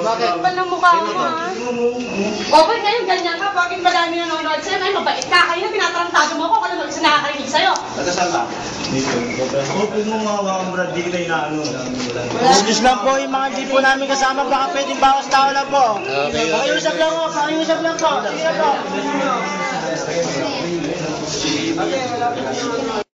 Bakit? Kapal ng mukha mo, ha? O, ba't ngayon ganyan ka? Bakit madami nanonood sa'yo? Ngayon, mabait ka. Kanina pinatarantado mo ako kung ano mag-isa nakakarinig sa'yo. Nagkasal ka? Open mo mga wakang brad, di kita inaano. Focus lang po yung mga di po namin kasama, baka pwedeng bawas tao lang po. Pakiusap lang po, pakiusap lang po. Sige po.